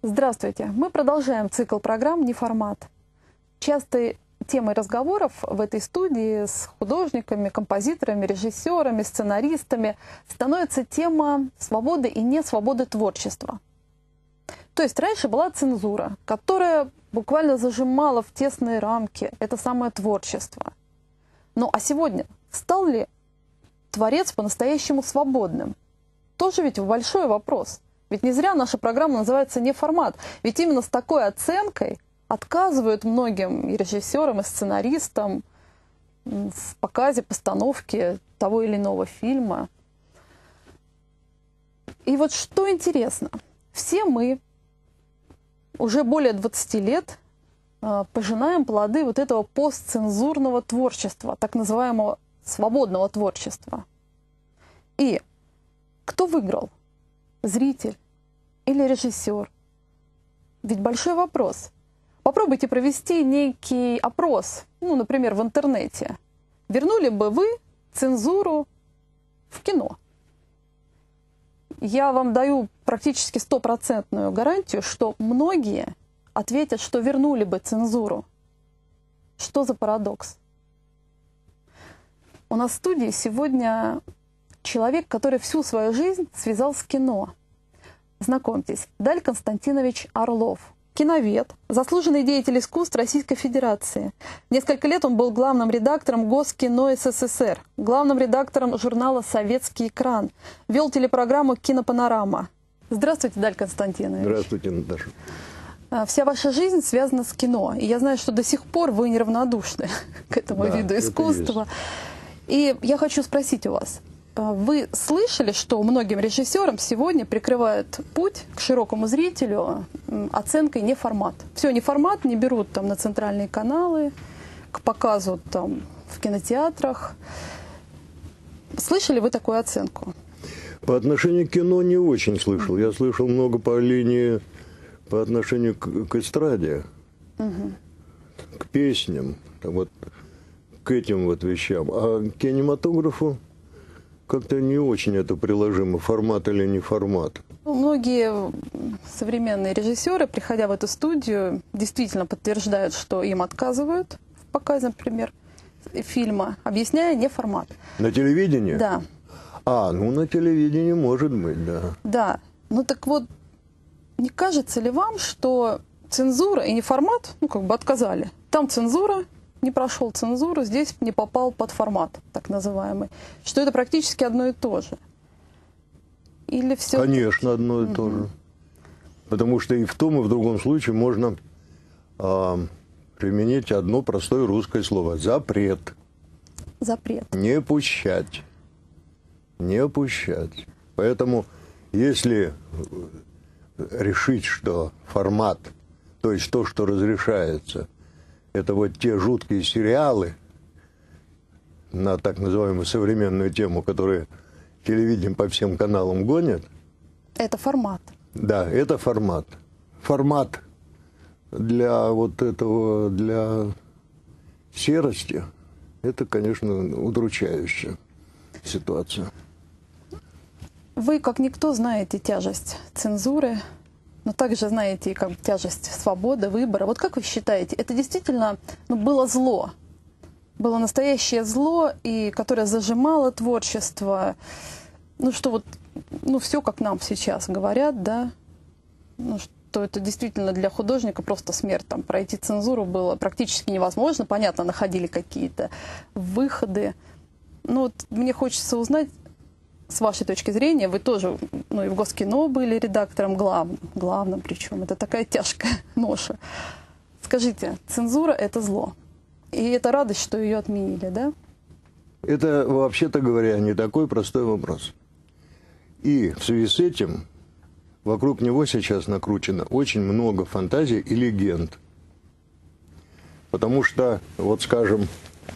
Здравствуйте! Мы продолжаем цикл программ «Неформат». Частой темой разговоров в этой студии с художниками, композиторами, режиссерами, сценаристами становится тема свободы и несвободы творчества. То есть раньше была цензура, которая буквально зажимала в тесные рамки это самое творчество. Ну а сегодня стал ли творец по-настоящему свободным? Тоже ведь большой вопрос. Ведь не зря наша программа называется «Неформат». Ведь именно с такой оценкой отказывают многим и режиссерам, и сценаристам в показе, постановке того или иного фильма. И вот что интересно. Все мы уже более 20 лет пожинаем плоды вот этого постцензурного творчества, так называемого свободного творчества. И кто выиграл? Зритель или режиссер? Ведь большой вопрос. Попробуйте провести некий опрос, ну, например, в интернете. Вернули бы вы цензуру в кино? Я вам даю практически 100% гарантию, что многие ответят, что вернули бы цензуру. Что за парадокс? У нас в студии сегодня человек, который всю свою жизнь связал с кино. Знакомьтесь, Даль Константинович Орлов. Киновед, заслуженный деятель искусств Российской Федерации. Несколько лет он был главным редактором Госкино СССР, главным редактором журнала «Советский экран». Вел телепрограмму «Кинопанорама». Здравствуйте, Даль Константинович. Здравствуйте, Наташа. Вся ваша жизнь связана с кино. И я знаю, что до сих пор вы неравнодушны к этому виду искусства. И я хочу спросить у вас. Вы слышали, что многим режиссерам сегодня прикрывают путь к широкому зрителю оценкой «Неформат»? Все, «Неформат» не берут там на центральные каналы, к показу там в кинотеатрах. Слышали вы такую оценку? По отношению к кино не очень слышал. Я слышал много по линии, по отношению к эстраде, к песням, вот, к этим вот вещам. А к кинематографу как-то не очень это приложимо, формат или не формат. Многие современные режиссеры, приходя в эту студию, действительно подтверждают, что им отказывают в показе, например, фильма, объясняя не формат. На телевидении? Да. Ну на телевидении может быть, да. Да. Ну так вот, не кажется ли вам, что цензура и не формат, ну как бы отказали? Там цензура, не прошел цензуру, здесь не попал под формат, так называемый. Что это практически одно и то же? Или все? Конечно, одно и то же. Потому что и в том, и в другом случае можно применить одно простое русское слово. Запрет. Запрет. Не пущать. Не пущать. Поэтому, если решить, что формат, то есть то, что разрешается, это вот те жуткие сериалы на так называемую современную тему, которые телевидение по всем каналам гонят. Это формат. Да, это формат. Формат для вот этого, для серости, это, конечно, удручающая ситуация. Вы, как никто, знаете тяжесть цензуры, но также знаете и как тяжесть свободы, выбора. Вот как вы считаете, это действительно было зло? Было настоящее зло, и которое зажимало творчество? Ну, что вот, все, как нам сейчас говорят, да? Ну, что это действительно для художника просто смерть. Там пройти цензуру было практически невозможно. Понятно, находили какие-то выходы. Ну, вот мне хочется узнать, с вашей точки зрения, вы тоже, и в Госкино были редактором главным причем. Это такая тяжкая ноша. Скажите, цензура – это зло. И это радость, что ее отменили, да? Это, вообще-то говоря, не такой простой вопрос. И в связи с этим вокруг него сейчас накручено очень много фантазий и легенд. Потому что, вот скажем,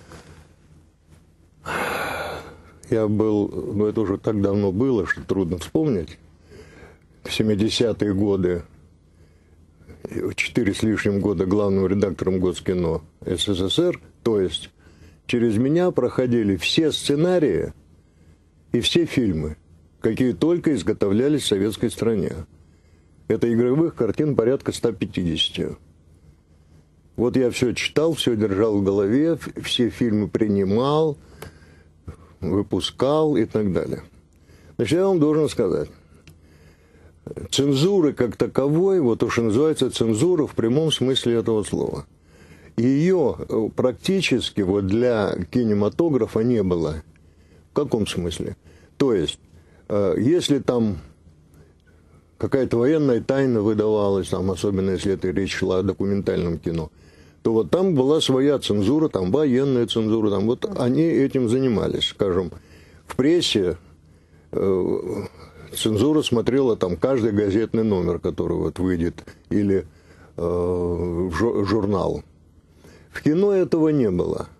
я был, это уже так давно было, что трудно вспомнить, в 70-е годы, 4 с лишним года главным редактором Госкино СССР, то есть через меня проходили все сценарии и все фильмы, какие только изготовлялись в советской стране. Это игровых картин порядка 150. Вот я все читал, все держал в голове, все фильмы принимал, выпускал и так далее. Значит, я вам должен сказать, цензуры как таковой, вот то, что называется цензура в прямом смысле этого слова, ее практически вот для кинематографа не было. В каком смысле? То есть, если там какая-то военная тайна выдавалась, там, особенно если это речь шла о документальном кино, то вот там была своя цензура, там военная цензура, там вот они этим занимались, скажем, в прессе цензура смотрела там каждый газетный номер, который вот выйдет, или журнал. В кино этого не было.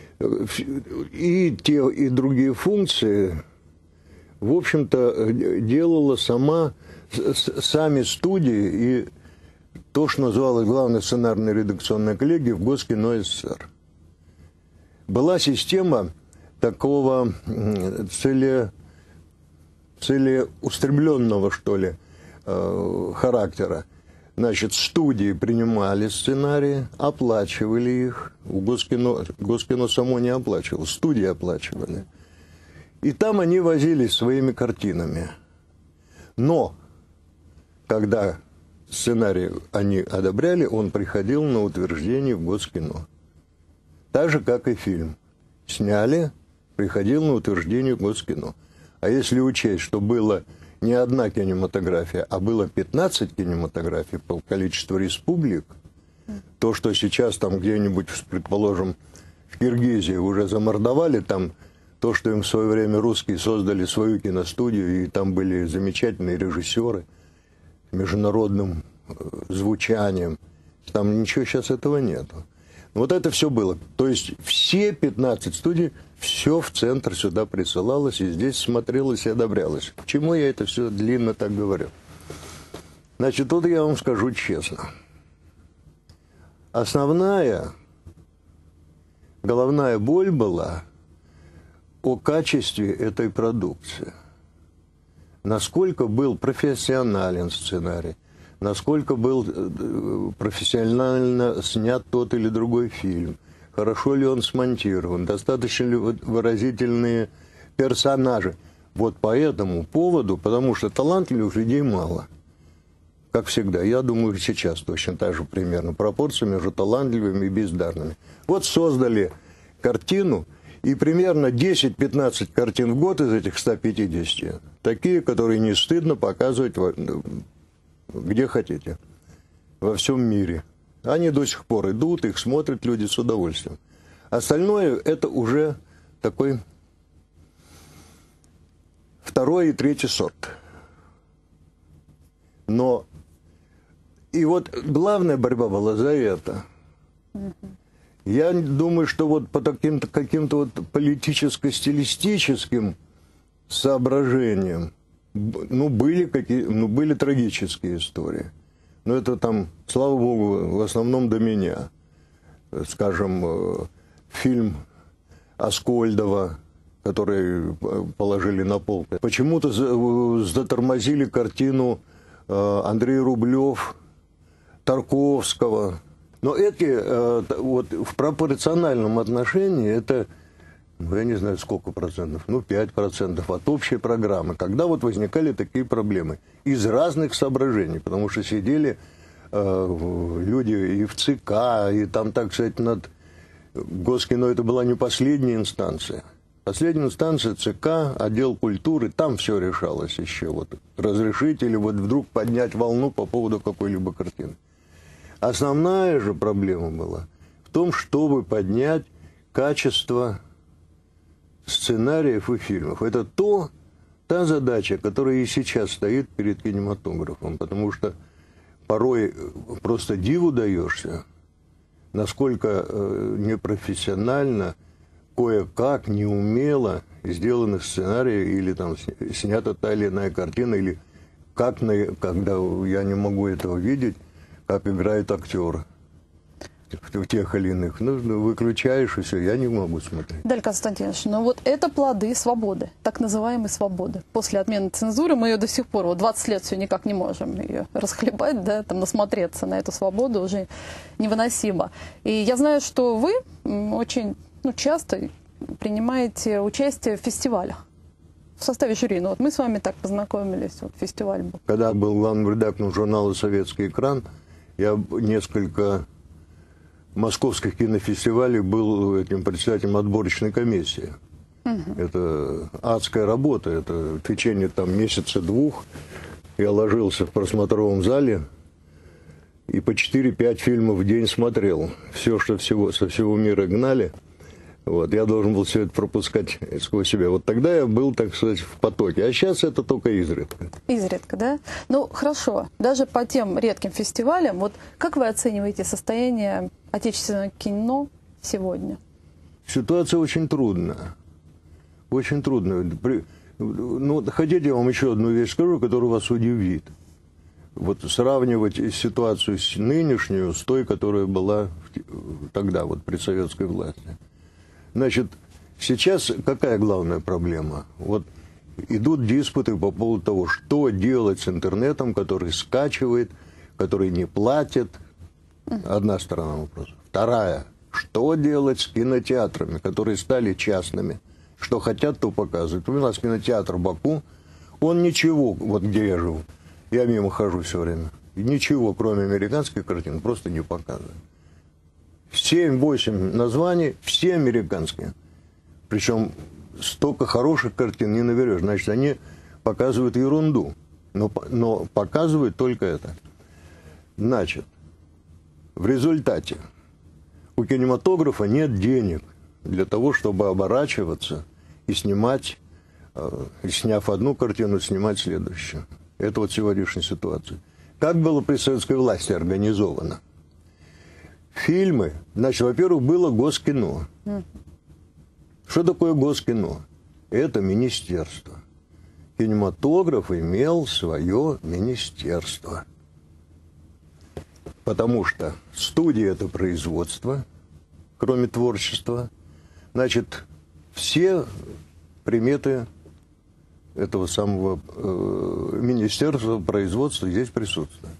И те, и другие функции, в общем-то, делала сами студии и то, что называлось главной сценарной редакционной коллегией в Госкино СССР. Была система такого целеустремленного, что ли, характера. Значит, студии принимали сценарии, оплачивали их. У Госкино само не оплачивало, студии оплачивали. И там они возились своими картинами. Но, когда сценарий они одобряли, он приходил на утверждение в Госкино. Так же, как и фильм. Сняли, приходил на утверждение в Госкино. А если учесть, что было не одна кинематография, а было 15 кинематографий по количеству республик, то, что сейчас там где-нибудь, предположим, в Киргизии уже замордовали, там то, что им в свое время русские создали свою киностудию, и там были замечательные режиссеры с международным звучанием, там ничего сейчас этого нету. Вот это все было. То есть все 15 студий, все в центр сюда присылалось, и здесь смотрелось и одобрялось. Почему я это все длинно так говорю? Значит, тут я вам скажу честно. Основная головная боль была о качестве этой продукции. Насколько был профессионален сценарий, насколько был профессионально снят тот или другой фильм, хорошо ли он смонтирован, достаточно ли выразительные персонажи. Вот по этому поводу, потому что талантливых людей мало. Как всегда, я думаю, сейчас точно так же примерно. Пропорция между талантливыми и бездарными. Вот создали картину, и примерно 10-15 картин в год из этих 150. Такие, которые не стыдно показывать где хотите, во всем мире. Они до сих пор идут, их смотрят люди с удовольствием. Остальное это уже такой второй и третий сорт. Но и вот главная борьба была за это. Я думаю, что вот по каким-то вот политическо-стилистическим соображениям, были трагические истории. Но это там, слава богу, в основном до меня. Скажем, фильм Аскольдова, который положили на полку. Почему-то затормозили картину Андрей Рублев, Тарковского. Но эти вот в пропорциональном отношении это, я не знаю сколько процентов, 5% от общей программы, когда вот возникали такие проблемы из разных соображений, потому что сидели люди и в ЦК, и там, так сказать, над Госкино это была не последняя инстанция. Последняя инстанция ЦК, отдел культуры, там все решалось еще. Вот разрешить или вот вдруг поднять волну по поводу какой-либо картины. Основная же проблема была в том, чтобы поднять качество сценариев и фильмов. Это та задача, которая и сейчас стоит перед кинематографом, потому что порой просто диву даешься, насколько непрофессионально, кое-как, неумело сделаны сценарии, или там снята та или иная картина, или когда я не могу этого видеть, как играют актеры. в тех или иных. Ну, выключаешь, и все, я не могу смотреть. Даль Константинович, но вот это плоды свободы, так называемой свободы. После отмены цензуры мы ее до сих пор, вот 20 лет все никак не можем ее расхлебать, да, там насмотреться на эту свободу уже невыносимо. И я знаю, что вы очень часто принимаете участие в фестивалях. В составе жюри. Ну, вот мы с вами так познакомились, вот фестиваль был. Когда был главным редактором журнала «Советский экран», я несколько московских кинофестивалей был этим председателем отборочной комиссии. Это адская работа, это в течение там месяца-двух я ложился в просмотровом зале и по 4-5 фильмов в день смотрел. Все, что со всего мира гнали. Вот, я должен был все это пропускать сквозь себя. Вот тогда я был, так сказать, в потоке. А сейчас это только изредка. Изредка, да? Ну, хорошо. Даже по тем редким фестивалям, вот как вы оцениваете состояние отечественного кино сегодня? Ситуация очень трудная. Очень трудная. Ну, хотите, я вам еще одну вещь скажу, которая вас удивит. Вот сравнивать ситуацию с нынешнюю с той, которая была тогда, вот при советской власти. Значит, сейчас какая главная проблема? Вот идут диспуты по поводу того, что делать с интернетом, который скачивает, который не платит. Одна сторона вопроса. Вторая. Что делать с кинотеатрами, которые стали частными? Что хотят, то показывают. У нас кинотеатр в Баку, он ничего, вот где я живу, я мимо хожу все время, ничего, кроме американских картин, просто не показывает. 7-8 названий, все американские. Причем столько хороших картин не наберешь. Значит, они показывают ерунду. Но показывают только это. Значит, в результате у кинематографа нет денег для того, чтобы оборачиваться и снимать, сняв одну картину, снимать следующую. Это вот сегодняшняя ситуация. Как было при советской власти организовано? Фильмы, значит, во-первых, было Госкино. Что такое Госкино? Это министерство. Кинематограф имел свое министерство. Потому что студия – это производство, кроме творчества. Значит, все приметы этого самого министерства производства здесь присутствуют.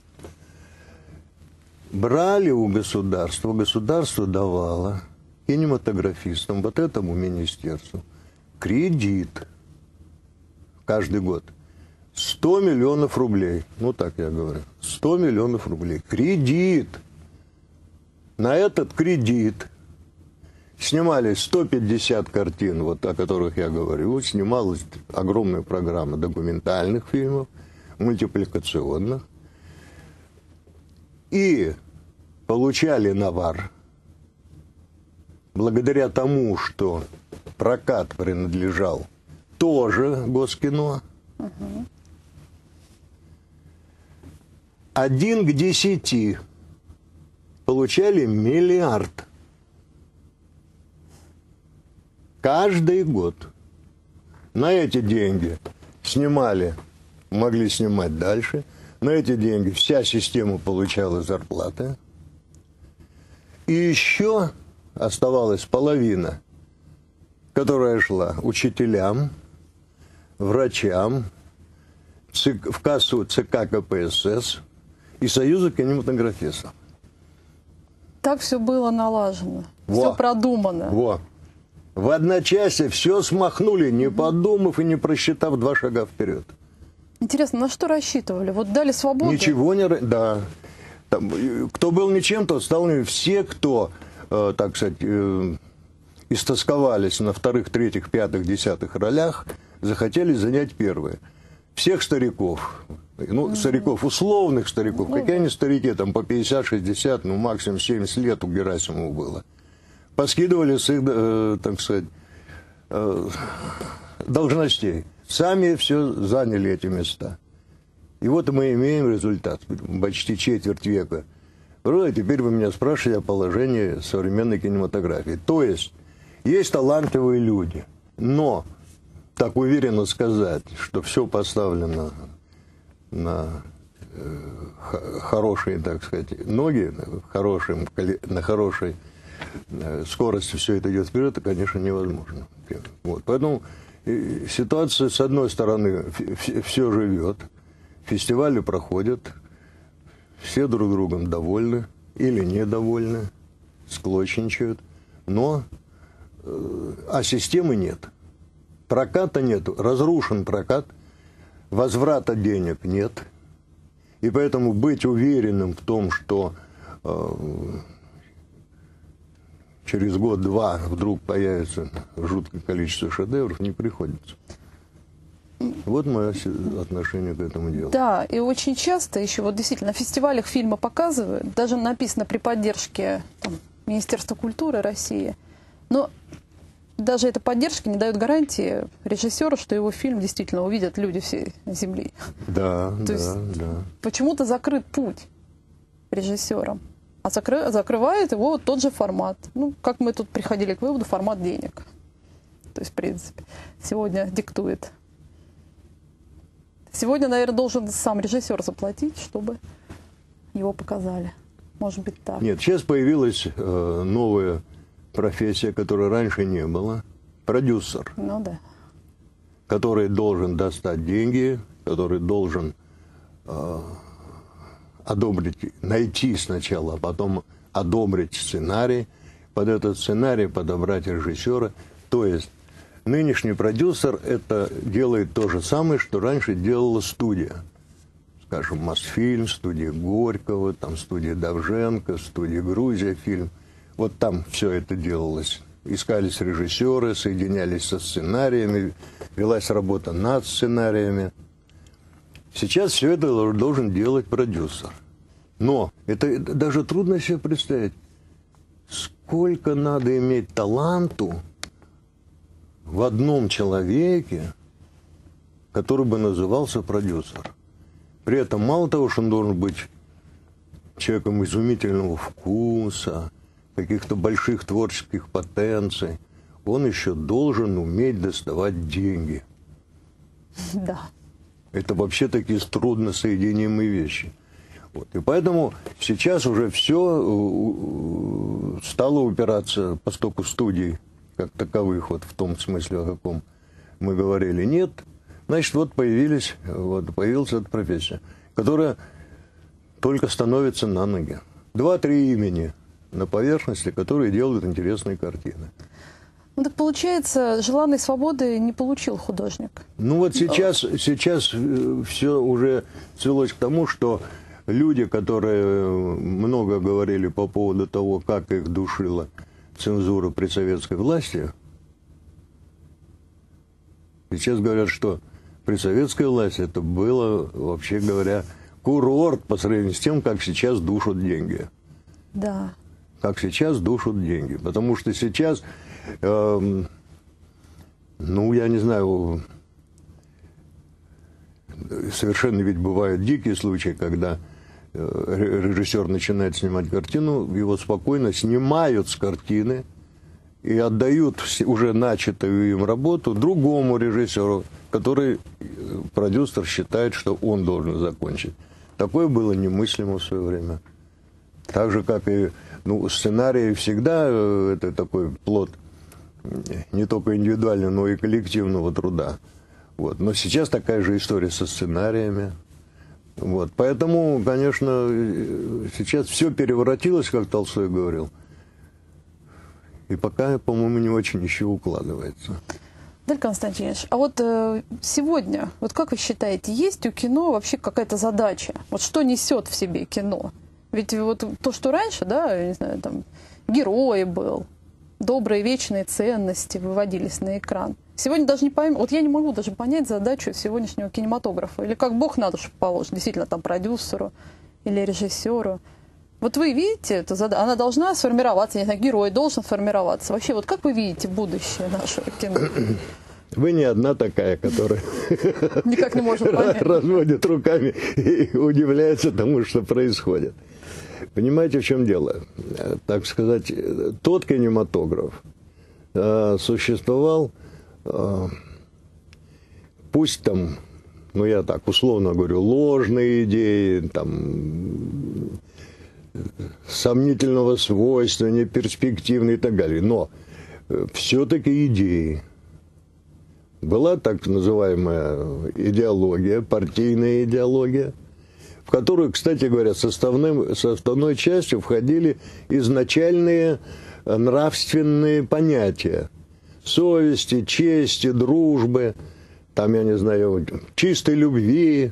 Брали у государства, государство давало кинематографистам, вот этому министерству, кредит каждый год. 100 миллионов рублей. Ну, так я говорю. 100 миллионов рублей. Кредит. На этот кредит снимали 150 картин, вот о которых я говорю. Снималась огромная программа документальных фильмов, мультипликационных. И получали навар. Благодаря тому, что прокат принадлежал тоже Госкино. 1 к 10 получали миллиард. Каждый год. На эти деньги могли снимать дальше. На эти деньги вся система получала зарплаты. И еще оставалась половина, которая шла учителям, врачам, в кассу ЦК КПСС и Союза кинематографистов. Так все было налажено, все продумано. Во. В одночасье все смахнули, не подумав и не просчитав 2 шага вперед. Интересно, на что рассчитывали? Вот дали свободу? Ничего не... Да. Там, кто был ничем, тот стал... Все, кто, так сказать, истосковались на 2-х, 3-х, 5-х, 10-х ролях, захотели занять первые. Всех стариков, ну, стариков, условных стариков, какие они старики, там, по 50-60, ну, максимум 70 лет у Герасимова было, поскидывали с их, так сказать, должностей. Сами все заняли эти места. И вот мы имеем результат. Почти четверть века. Вроде теперь вы меня спрашиваете о положении современной кинематографии. То есть талантливые люди, но так уверенно сказать, что все поставлено на хорошие, так сказать, ноги, на хорошей скорости все это идет вперед, это, конечно, невозможно. Вот. Поэтому ситуация, с одной стороны, все живет, фестивали проходят, все друг другом довольны или недовольны, склочничают, но системы нет. Проката нет, разрушен прокат, возврата денег нет. И поэтому быть уверенным в том, что через год-два вдруг появится жуткое количество шедевров, не приходится. Вот мое отношение к этому делу. Да, и очень часто еще, вот действительно, на фестивалях фильмы показывают, даже написано при поддержке там, Министерства культуры России, но даже эта поддержка не дает гарантии режиссеру, что его фильм действительно увидят люди всей земли. Да, да. Почему-то закрыт путь режиссерам, а закрывает его тот же формат. Ну, как мы тут приходили к выводу, формат денег. То есть, в принципе, сегодня диктует. Сегодня, наверное, должен сам режиссер заплатить, чтобы его показали. Может быть, так. Нет, сейчас появилась новая профессия, которой раньше не было. Продюсер. Ну да. Который должен достать деньги, который должен одобрить, найти сначала, а потом одобрить сценарий, под этот сценарий подобрать режиссера. То есть нынешний продюсер это делает то же самое, что раньше делала студия. Скажем, Мосфильм, студия Горького, там студия Довженко, студия Грузия фильм. Вот там все это делалось. Искались режиссеры, соединялись со сценариями, велась работа над сценариями. Сейчас все это должен делать продюсер. Но это даже трудно себе представить, сколько надо иметь таланту в одном человеке, который бы назывался продюсер. При этом мало того, что он должен быть человеком изумительного вкуса, каких-то больших творческих потенций, он еще должен уметь доставать деньги. Да. Это вообще такие трудносоединимые вещи. Вот. И поэтому сейчас уже все стало упираться, поскольку студий как таковых, вот в том смысле, о каком мы говорили, нет. Значит, вот появилась эта профессия, которая только становится на ноги. 2-3 имени на поверхности, которые делают интересные картины. Ну так получается, желанной свободы не получил художник. Ну вот сейчас все уже свелось к тому, что люди, которые много говорили по поводу того, как их душила цензура при советской власти, сейчас говорят, что при советской власти это было, вообще говоря, курорт по сравнению с тем, как сейчас душат деньги. Да. Как сейчас душат деньги. Потому что сейчас, я не знаю, совершенно ведь бывают дикие случаи, когда режиссер начинает снимать картину, его спокойно снимают с картины и отдают уже начатую им работу другому режиссеру, который продюсер считает, что он должен закончить. Такое было немыслимо в свое время. Так же, как и сценарий всегда это такой плод не только индивидуального, но и коллективного труда. Вот. Но сейчас такая же история со сценариями. Вот. Поэтому, конечно, сейчас все переворотилось, как Толстой говорил. И пока, по-моему, не очень еще укладывается. Даль Константинович, а вот сегодня, вот как вы считаете, есть у кино вообще какая-то задача? Вот что несет в себе кино? Ведь вот то, что раньше, да, я не знаю, там, герой был, добрые вечные ценности выводились на экран. Сегодня даже не пойму, вот я не могу даже понять задачу сегодняшнего кинематографа. Или как Бог на душу положит, действительно, там, продюсеру или режиссеру. Вот вы видите эту задачу, она должна сформироваться, я не знаю, герой должен сформироваться. Вообще, вот как вы видите будущее нашего кино? Вы не одна такая, которая никак не может понять. Разводит руками и удивляется тому, что происходит. Понимаете, в чем дело? Так сказать, тот кинематограф существовал, пусть там ну я так условно говорю, ложные идеи, там, сомнительного свойства, неперспективные и так далее. Но все-таки идеи. Была так называемая идеология, партийная идеология, в которую, кстати говоря, составной частью входили изначальные нравственные понятия. Совести, чести, дружбы, там, я не знаю, чистой любви.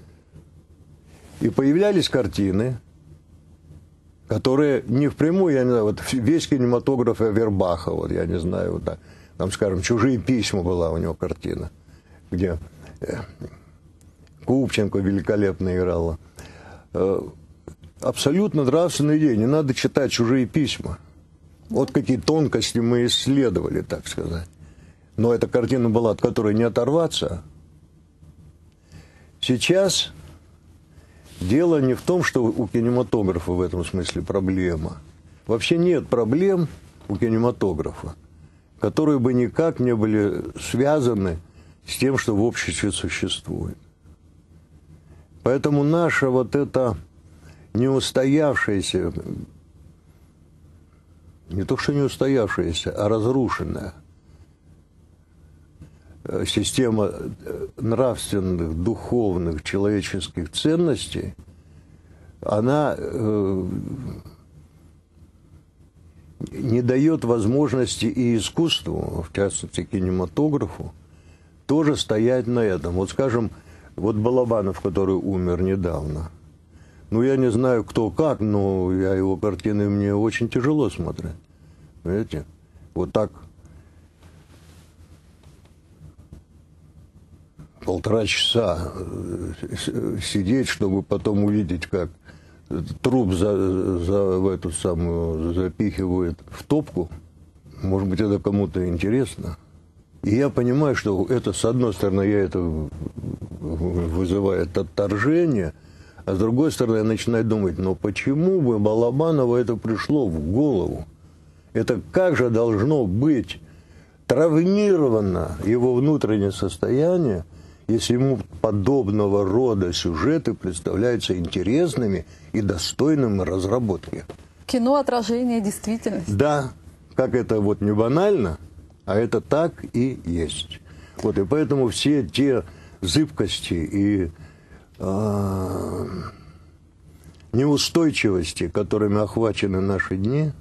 И появлялись картины, которые не впрямую, я не знаю, вот весь кинематограф Авербаха, вот я не знаю, вот так, там, скажем, «Чужие письма» была у него картина, где Купченко великолепно играла. Абсолютно нравственная идея, не надо читать «Чужие письма». Вот какие тонкости мы исследовали, так сказать. Но эта картина была, от которой не оторваться. Сейчас дело не в том, что у кинематографа в этом смысле проблема. Вообще нет проблем у кинематографа, которые бы никак не были связаны с тем, что в обществе существует. Поэтому наша вот эта неустоявшаяся, не то что неустоявшаяся, а разрушенная система нравственных, духовных, человеческих ценностей, она не дает возможности и искусству, в частности кинематографу, тоже стоять на этом. Вот скажем, вот Балабанов, который умер недавно. Ну, я не знаю, кто как, но я его картины мне очень тяжело смотреть. Понимаете? Вот так полтора часа сидеть, чтобы потом увидеть, как труп в эту самую запихивают в топку. Может быть, это кому-то интересно. И я понимаю, что это, с одной стороны, это вызывает отторжение, а с другой стороны, я начинаю думать, но почему бы Балабанову это пришло в голову? Это как же должно быть травмировано его внутреннее состояние, если ему подобного рода сюжеты представляются интересными и достойными разработки? Кино — отражение действительности. Да, как это вот не банально, а это так и есть. Вот, и поэтому все те зыбкости и неустойчивости, которыми охвачены наши дни,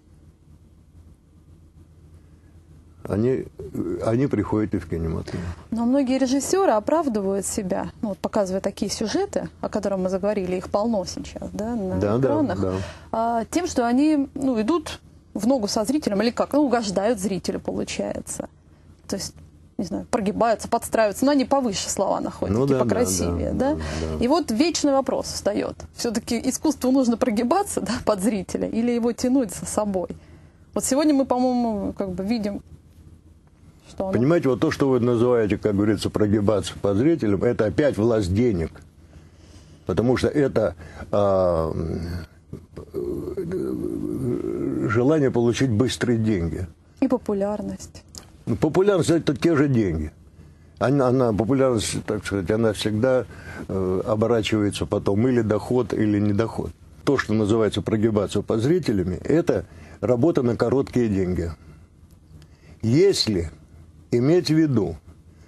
они приходят и в кинематограф. Но многие режиссеры оправдывают себя, ну, вот показывая такие сюжеты, о которых мы заговорили, их полно сейчас, да, на экранах, тем, что они, ну, идут в ногу со зрителем, или как, ну, угождают зрителю, получается. То есть, не знаю, прогибаются, подстраиваются, но они повыше слова находят, ну, типа покрасивее, да? И вот вечный вопрос встает. Все-таки искусству нужно прогибаться, да, под зрителя или его тянуть за собой? Вот сегодня мы, по-моему, как бы видим, что оно... Понимаете, вот то, что вы называете, как говорится, прогибаться под зрителем, это опять власть денег. Потому что это желание получить быстрые деньги. И популярность. Популярность – это те же деньги. Популярность, так сказать, она всегда оборачивается потом или доход, или недоход. То, что называется прогибаться под зрителями, это работа на короткие деньги. Если иметь в виду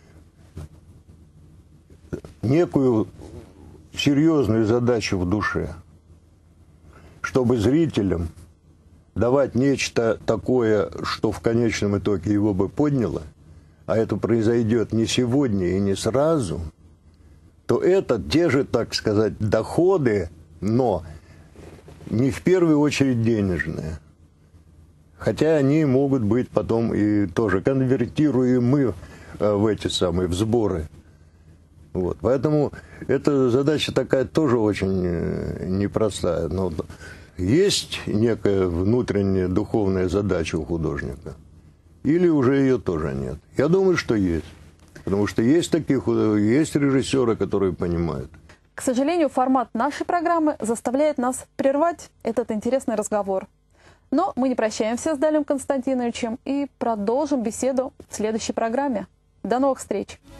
некую серьезную задачу в душе, чтобы зрителям давать нечто такое, что в конечном итоге его бы подняло, а это произойдет не сегодня и не сразу, то это те же, так сказать, доходы, но не в первую очередь денежные. Хотя они могут быть потом и тоже конвертируемы в эти самые, в сборы. Вот. Поэтому эта задача такая тоже очень непростая. Но есть некая внутренняя духовная задача у художника? Или уже ее тоже нет? Я думаю, что есть. Потому что есть есть режиссеры, которые понимают. К сожалению, формат нашей программы заставляет нас прервать этот интересный разговор. Но мы не прощаемся с Далем Константиновичем и продолжим беседу в следующей программе. До новых встреч!